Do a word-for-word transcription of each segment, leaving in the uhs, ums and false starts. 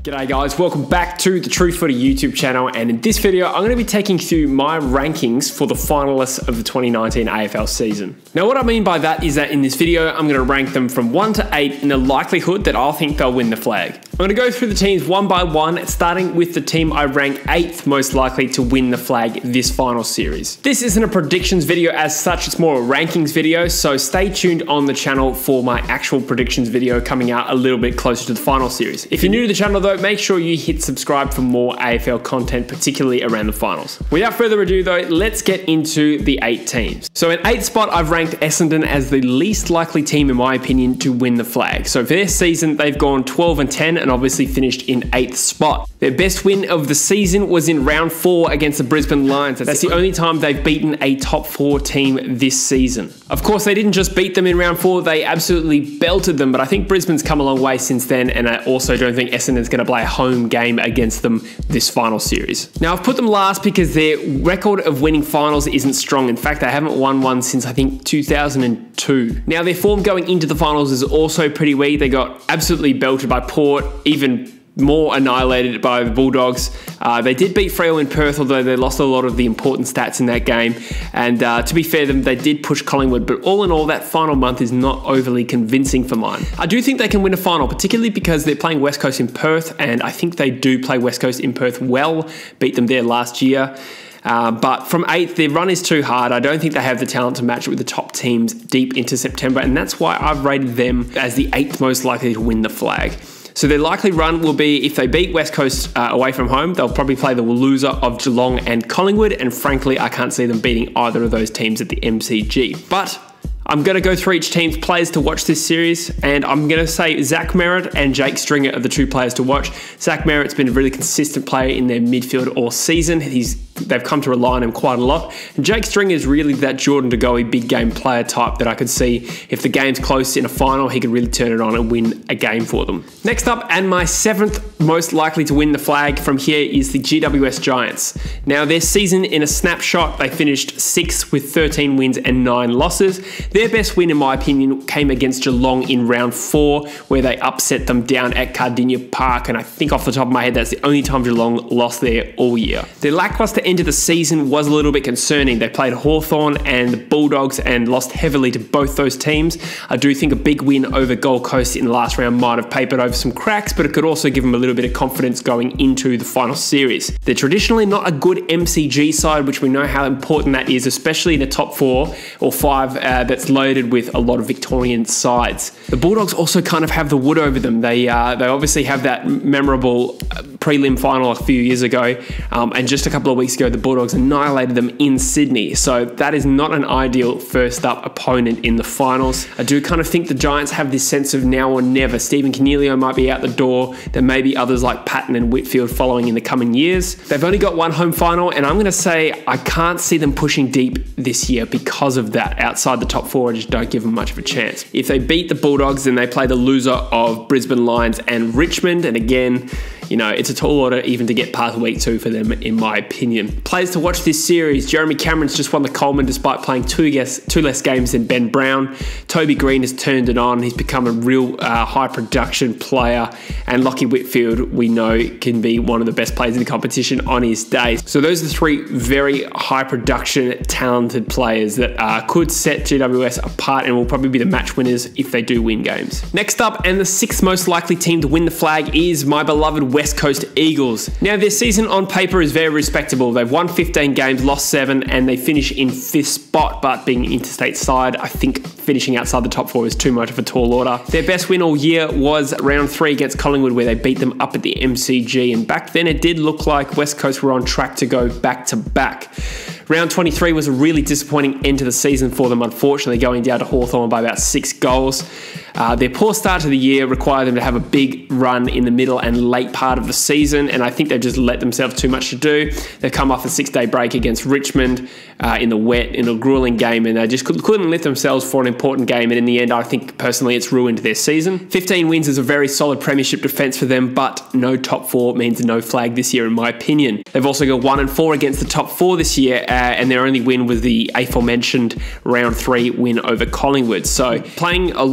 G'day guys, welcome back to the True Footy YouTube channel, and in this video I'm going to be taking through my rankings for the finalists of the twenty nineteen A F L season. Now what I mean by that is that in this video I'm going to rank them from one to eight in the likelihood that I'll think they'll win the flag. I'm going to go through the teams one by one, starting with the team I rank eighth most likely to win the flag this final series. This isn't a predictions video as such, it's more a rankings video, so stay tuned on the channel for my actual predictions video coming out a little bit closer to the final series. If you're new to the channel though, make sure you hit subscribe for more A F L content, particularly around the finals. Without further ado though, let's get into the eight teams. So in eighth spot, I've ranked Essendon as the least likely team in my opinion to win the flag. So for their season, they've gone twelve and ten and obviously finished in eighth spot. Their best win of the season was in round four against the Brisbane Lions. That's the only time they've beaten a top four team this season. Of course, they didn't just beat them in round four, they absolutely belted them, but I think Brisbane's come a long way since then, and I also don't think Essendon's going to play a home game against them this final series. Now, I've put them last because their record of winning finals isn't strong. In fact, they haven't won one since I think two thousand two. Now, their form going into the finals is also pretty weak. They got absolutely belted by Port, even more annihilated by the Bulldogs. Uh, they did beat Freo in Perth, although they lost a lot of the important stats in that game. And uh, to be fair to them, they did push Collingwood, but all in all, that final month is not overly convincing for mine. I do think they can win a final, particularly because they're playing West Coast in Perth, and I think they do play West Coast in Perth well, beat them there last year. Uh, but from eighth, their run is too hard. I don't think they have the talent to match it with the top teams deep into September, and that's why I've rated them as the eighth most likely to win the flag. So their likely run will be, if they beat West Coast uh, away from home, they'll probably play the loser of Geelong and Collingwood, and frankly, I can't see them beating either of those teams at the M C G. But I'm going to go through each team's players to watch this series, and I'm going to say Zach Merritt and Jake Stringer are the two players to watch. Zach Merritt's been a really consistent player in their midfield all season. He's They've come to rely on him quite a lot. And Jake Stringer is really that Jordan De Goey big game player type that I could see if the game's close in a final, he could really turn it on and win a game for them. Next up, and my seventh most likely to win the flag from here, is the G W S Giants. Now, their season in a snapshot, they finished sixth with thirteen wins and nine losses. Their best win, in my opinion, came against Geelong in round four, where they upset them down at Cardinia Park, and I think off the top of my head, that's the only time Geelong lost there all year. Their lackluster end of the season was a little bit concerning. They played Hawthorn and the Bulldogs and lost heavily to both those teams. I do think a big win over Gold Coast in the last round might have papered over some cracks, but it could also give them a little bit of confidence going into the final series. They're traditionally not a good M C G side, which we know how important that is, especially in the top four or five uh, that's loaded with a lot of Victorian sides. The Bulldogs also kind of have the wood over them. They, uh, they obviously have that memorable prelim final a few years ago, um, and just a couple of weeks ago, the Bulldogs annihilated them in Sydney. So that is not an ideal first up opponent in the finals. I do kind of think the Giants have this sense of now or never. Stephen Cornelio might be out the door. There may be others like Patton and Whitfield following in the coming years. They've only got one home final, and I'm going to say I can't see them pushing deep this year because of that. Outside the top four, I just don't give them much of a chance. If they beat the Bulldogs, then they play the loser of Brisbane Lions and Richmond, and again, you know, it's a tall order even to get past week two for them, in my opinion. Players to watch this series: Jeremy Cameron's just won the Coleman despite playing two, guess, two less games than Ben Brown. Toby Green has turned it on. He's become a real uh, high production player. And Lachie Whitfield, we know, can be one of the best players in the competition on his day. So those are the three very high production, talented players that uh, could set G W S apart and will probably be the match winners if they do win games. Next up, and the sixth most likely team to win the flag, is my beloved West Coast Eagles. Now, their season on paper is very respectable. They've won fifteen games, lost seven, and they finish in fifth spot, but being an interstate side, I think finishing outside the top four is too much of a tall order. Their best win all year was round three against Collingwood, where they beat them up at the M C G, and back then it did look like West Coast were on track to go back to back. Round twenty-three was a really disappointing end to the season for them, unfortunately, going down to Hawthorn by about six goals. Uh, their poor start to the year required them to have a big run in the middle and late part of the season, and I think they've just let themselves too much to do. They've come off a six-day break against Richmond uh, in the wet, in a grueling game, and they just couldn't lift themselves for an important game, and in the end, I think personally it's ruined their season. fifteen wins is a very solid premiership defence for them, but no top four means no flag this year, in my opinion. They've also got one and four against the top four this year, uh, and their only win was the aforementioned round three win over Collingwood. So playing a lot of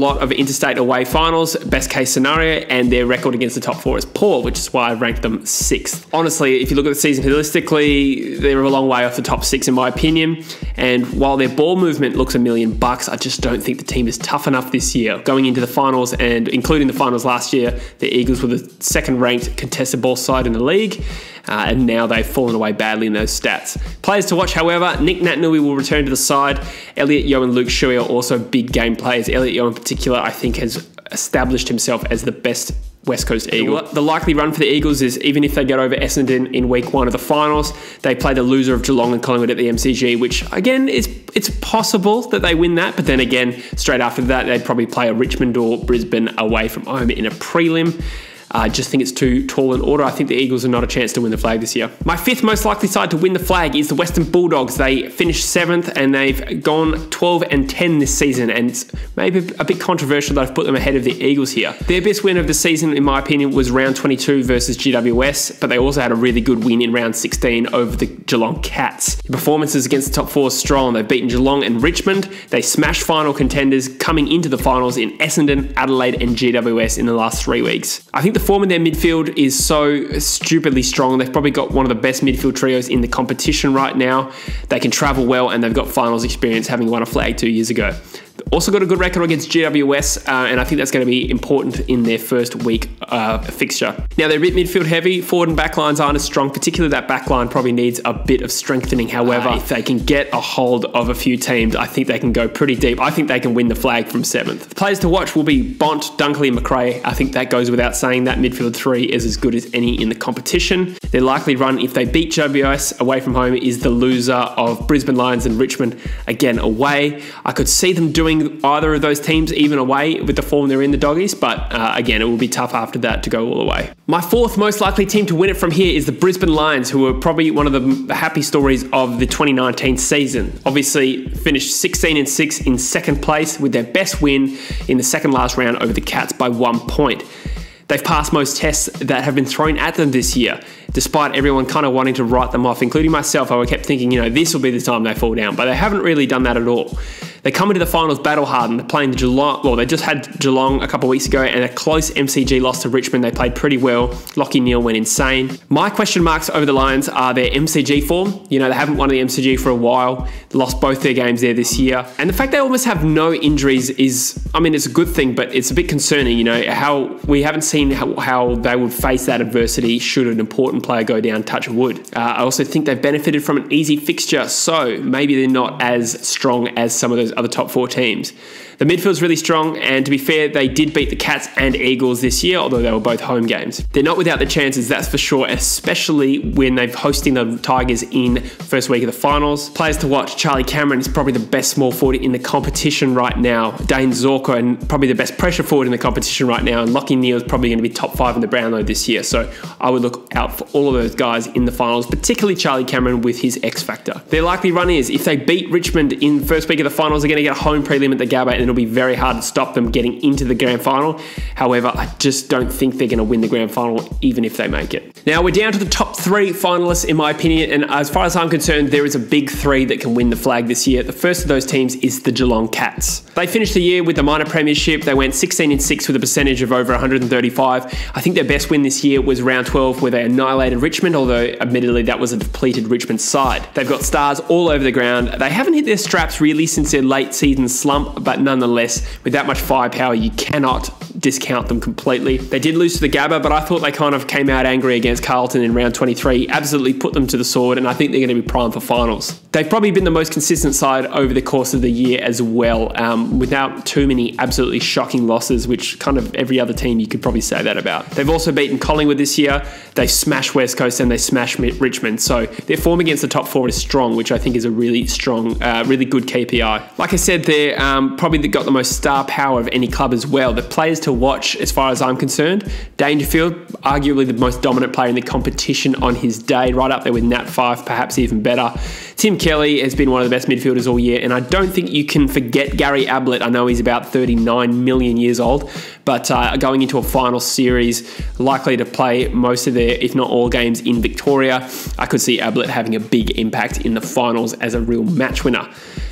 interstate away finals, best case scenario, and their record against the top four is poor, which is why I ranked them sixth. Honestly, if you look at the season holistically, they're a long way off the top six in my opinion. And while their ball movement looks a million bucks, I just don't think the team is tough enough this year. Going into the finals and including the finals last year, the Eagles were the second ranked contested ball side in the league. Uh, and now they've fallen away badly in those stats. Players to watch, however, Nick Natanui will return to the side. Elliot Yeo and Luke Shuey are also big game players. Elliot Yeo in particular, I think, has established himself as the best West Coast Eagle. The likely run for the Eagles is even if they get over Essendon in week one of the finals, they play the loser of Geelong and Collingwood at the M C G, which again, is it's possible that they win that, but then again, straight after that, they'd probably play a Richmond or Brisbane away from home in a prelim. I uh, just think it's too tall an order. I think the Eagles are not a chance to win the flag this year. My fifth most likely side to win the flag is the Western Bulldogs. They finished seventh and they've gone twelve and ten this season, and it's maybe a bit controversial that I've put them ahead of the Eagles here. Their best win of the season, in my opinion, was round twenty-two versus G W S, but they also had a really good win in round sixteen over the Geelong Cats. The performances against the top four are strong. They've beaten Geelong and Richmond. They smashed final contenders coming into the finals in Essendon, Adelaide and G W S in the last three weeks. I think the form in their midfield is so stupidly strong. They've probably got one of the best midfield trios in the competition right now. They can travel well and they've got finals experience, having won a flag two years ago. Also got a good record against G W S, uh, and I think that's going to be important in their first week uh, fixture. Now, they're a bit midfield heavy. Forward and back lines aren't as strong, particularly that back line probably needs a bit of strengthening. However, uh, if they can get a hold of a few teams, I think they can go pretty deep. I think they can win the flag from seventh. The players to watch will be Bont, Dunkley and McRae. I think that goes without saying. That midfield three is as good as any in the competition. Their likely run, if they beat G W S away from home, is the loser of Brisbane Lions and Richmond, again away. I could see them doing either of those teams even away with the form they're in, the Doggies, but uh, again, it will be tough after that to go all the way. My fourth most likely team to win it from here is the Brisbane Lions, who are probably one of the happy stories of the twenty nineteen season. Obviously finished sixteen and six in second place with their best win in the second last round over the Cats by one point. They've passed most tests that have been thrown at them this year, despite everyone kind of wanting to write them off, including myself. I kept thinking, you know, this will be the time they fall down, but they haven't really done that at all. They come into the finals battle hardened. They're playing the Geelong, well, they just had Geelong a couple of weeks ago and a close M C G loss to Richmond. They played pretty well. Lachie Neale went insane. My question marks over the Lions are their M C G form. You know, they haven't won the M C G for a while. They lost both their games there this year. And the fact they almost have no injuries is, I mean, it's a good thing, but it's a bit concerning, you know, how we haven't seen how, how they would face that adversity should an important player go down, touch wood. Uh, I also think they've benefited from an easy fixture, so maybe they're not as strong as some of those other top four teams. The midfield's really strong, and to be fair, they did beat the Cats and Eagles this year, although they were both home games. They're not without the chances, that's for sure, especially when they're hosting the Tigers in first week of the finals. Players to watch, Charlie Cameron is probably the best small forward in the competition right now. Dane Zorko, and probably the best pressure forward in the competition right now, and Lachie Neale is probably going to be top five in the Brownlow this year, so I would look out for all of those guys in the finals, particularly Charlie Cameron with his X factor. Their likely run is, if they beat Richmond in first week of the finals, they're going to get a home prelim at the Gabba, and it'll be very hard to stop them getting into the grand final. However, I just don't think they're going to win the grand final even if they make it. Now we're down to the top three finalists in my opinion, and as far as I'm concerned, there is a big three that can win the flag this year. The first of those teams is the Geelong Cats. They finished the year with the minor premiership. They went sixteen and six with a percentage of over one hundred thirty-five. I think their best win this year was round twelve where they annihilated Richmond, although admittedly that was a depleted Richmond side. They've got stars all over the ground. They haven't hit their straps really since their late season slump, but nonetheless, with that much firepower, you cannot discount them completely. They did lose to the Gabba, but I thought they kind of came out angry against Carlton in round twenty-three, absolutely put them to the sword, and I think they're going to be primed for finals. They've probably been the most consistent side over the course of the year as well, um, without too many absolutely shocking losses, which kind of every other team you could probably say that about. They've also beaten Collingwood this year. They smashed West Coast and they smashed Richmond, so their form against the top four is strong, which I think is a really strong, uh, really good K P I. Like I said, they're um, probably got the most star power of any club as well. The players to watch, as far as I'm concerned, Dangerfield, arguably the most dominant player in the competition on his day, right up there with Nat Fyfe, perhaps even better. Tim Kelly has been one of the best midfielders all year, and I don't think you can forget Gary Ablett. I know he's about thirty-nine million years old, but uh, going into a final series, likely to play most of their, if not all, games in Victoria, I could see Ablett having a big impact in the finals as a real match winner.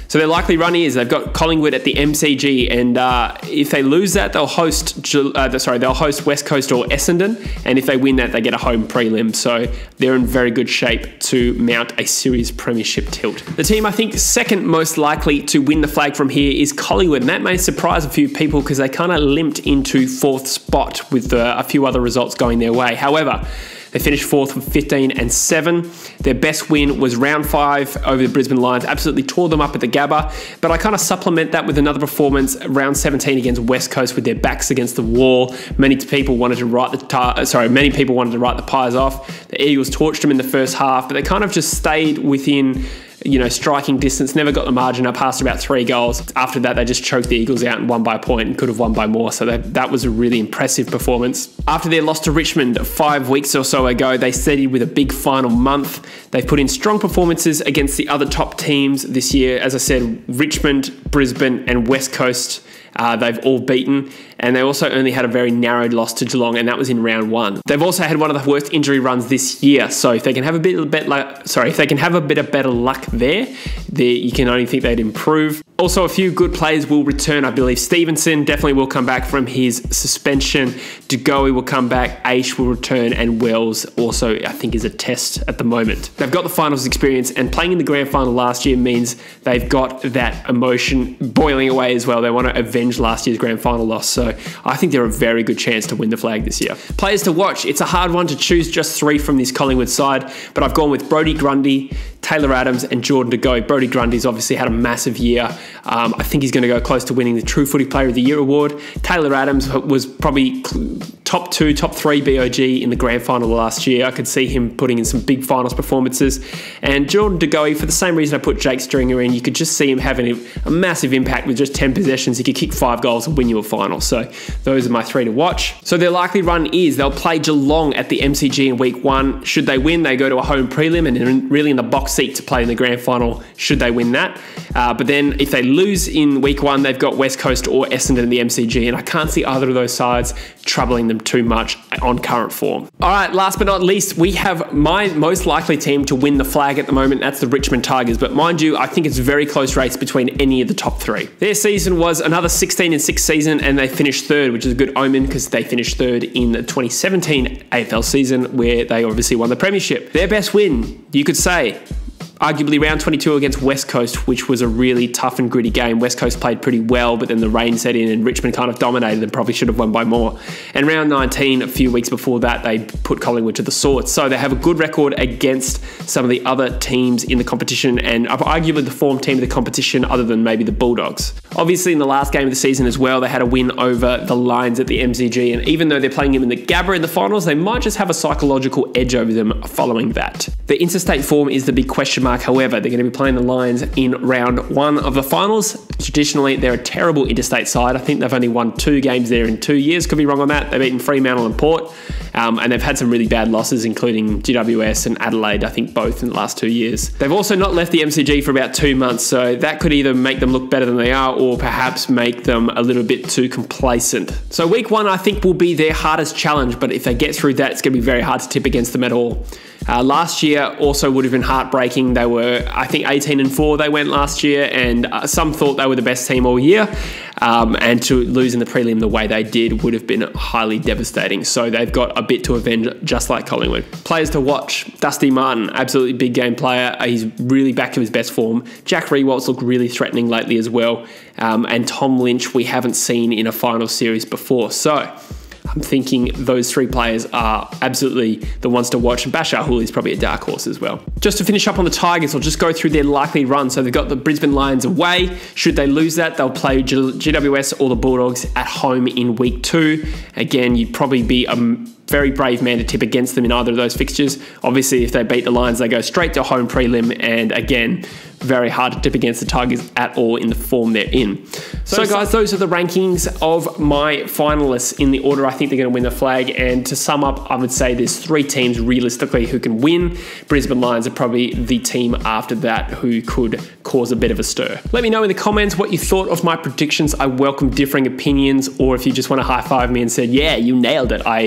So their likely run is they've got Collingwood at the M C G, and uh, if they lose that, they'll host uh, sorry they'll host West Coast or Essendon, and if they win that, they get a home prelim. So they're in very good shape to mount a series premiership tilt. The team I think second most likely to win the flag from here is Collingwood, and that may surprise a few people because they kind of limped into fourth spot with uh, a few other results going their way. However, they finished fourth with fifteen and seven. Their best win was round five over the Brisbane Lions. Absolutely tore them up at the Gabba. But I kind of supplement that with another performance, round seventeen against West Coast, with their backs against the wall. Many people wanted to write the tar sorry, many people wanted to write the Pies off. The Eagles torched them in the first half, but they kind of just stayed within, you know, striking distance, never got the margin up past about three goals. After that, they just choked the Eagles out and won by a point and could have won by more. So that, that was a really impressive performance. After their loss to Richmond five weeks or so ago, they steadied with a big final month. They've put in strong performances against the other top teams this year. As I said, Richmond, Brisbane and West Coast, Uh, they've all beaten, and they also only had a very narrowed loss to Geelong, and that was in round one. They've also had one of the worst injury runs this year, so if they can have a bit, bit like, sorry, if they can have a bit of better luck there, you can only think they'd improve. Also, a few good players will return. I believe Stevenson definitely will come back from his suspension. DeGoey will come back. Aish will return, and Wells also, I think, is a test at the moment. They've got the finals experience, and playing in the grand final last year means they've got that emotion boiling away as well. They want to avenge last year's grand final loss, so I think they're a very good chance to win the flag this year. Players to watch. It's a hard one to choose just three from this Collingwood side, but I've gone with Brodie Grundy, Taylor Adams and Jordan De Goey. Brodie Grundy's obviously had a massive year. Um, I think he's going to go close to winning the True Footy Player of the Year award. Taylor Adams was probably top two, top three B O G in the grand final last year. I could see him putting in some big finals performances. And Jordan De Goey, for the same reason I put Jake Stringer in, you could just see him having a, a massive impact with just ten possessions. He could kick five goals and win you a final. So those are my three to watch. So their likely run is they'll play Geelong at the M C G in week one. Should they win, they go to a home prelim and are really in the box seat to play in the grand final should they win that. Uh, but then if they lose in week one, they've got West Coast or Essendon in the M C G, and I can't see either of those sides troubling them too much on current form. All right, last but not least, we have my most likely team to win the flag at the moment. That's the Richmond Tigers. But mind you, I think it's a very close race between any of the top three. Their season was another sixteen and six season, and they finished third, which is a good omen because they finished third in the twenty seventeen A F L season, where they obviously won the premiership. Their best win, you could say, arguably round twenty-two against West Coast, which was a really tough and gritty game. West Coast played pretty well, but then the rain set in and Richmond kind of dominated and probably should have won by more. And round nineteen, a few weeks before that, they put Collingwood to the sword. So they have a good record against some of the other teams in the competition, and arguably the form team of the competition other than maybe the Bulldogs. Obviously, in the last game of the season as well, they had a win over the Lions at the M C G, and even though they're playing them in the Gabba in the finals, they might just have a psychological edge over them following that. The interstate form is the big question mark. However, they're going to be playing the Lions in round one of the finals. Traditionally, they're a terrible interstate side. I think they've only won two games there in two years. Could be wrong on that. They've beaten Fremantle and Port, um, and they've had some really bad losses, including G W S and Adelaide, I think both in the last two years. They've also not left the M C G for about two months, so that could either make them look better than they are or perhaps make them a little bit too complacent. So week one, I think, will be their hardest challenge, but if they get through that, it's going to be very hard to tip against them at all. Uh, last year also would have been heartbreaking. They were, I think, eighteen and four they went last year, and uh, some thought they were the best team all year. Um, and to lose in the prelim the way they did would have been highly devastating. So they've got a bit to avenge, just like Collingwood. Players to watch: Dusty Martin, absolutely big game player. He's really back to his best form. Jack Rewalt's looked really threatening lately as well. Um, and Tom Lynch, we haven't seen in a final series before. So I'm thinking those three players are absolutely the ones to watch. And Bashar Houli is probably a dark horse as well. Just to finish up on the Tigers, I'll just go through their likely run. So they've got the Brisbane Lions away. Should they lose that, they'll play G W S or the Bulldogs at home in week two. Again, you'd probably be a very brave man to tip against them in either of those fixtures. Obviously, if they beat the Lions, they go straight to home prelim. And again, very hard to tip against the Tigers at all in the form they're in. So, so guys, those are the rankings of my finalists in the order I think they're going to win the flag. And to sum up, I would say there's three teams realistically who can win. Brisbane Lions are probably the team after that who could cause a bit of a stir. Let me know in the comments what you thought of my predictions. I welcome differing opinions, or if you just want to high five me and said, yeah, you nailed it, I welcome that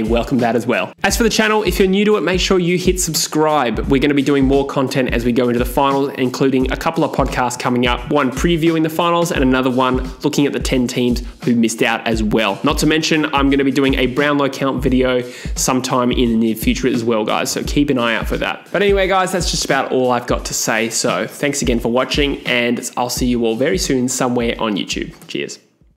that as well. As for the channel, if you're new to it, make sure you hit subscribe. We're going to be doing more content as we go into the finals, including a couple of podcasts coming up, one previewing the finals and another one looking at the ten teams who missed out as well. Not to mention, I'm going to be doing a Brownlow count video sometime in the near future as well, guys, so keep an eye out for that. But anyway, guys, that's just about all I've got to say, so thanks again for watching, and I'll see you all very soon somewhere on YouTube. Cheers.